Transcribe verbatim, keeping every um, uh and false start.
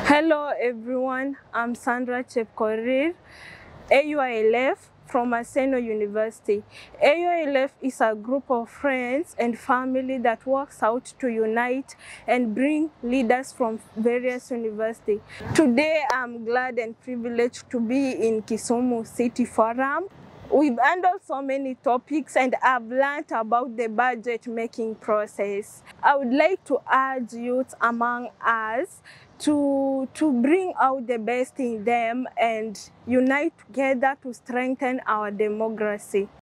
Hello everyone, I'm Sandra Chepkorir, A U I L F from Maseno University. A U I L F is a group of friends and family that works out to unite and bring leaders from various universities. Today I'm glad and privileged to be in Kisumu City Forum. We've handled so many topics and I've learned about the budget making process. I would like to urge youth among us to, to bring out the best in them and unite together to strengthen our democracy.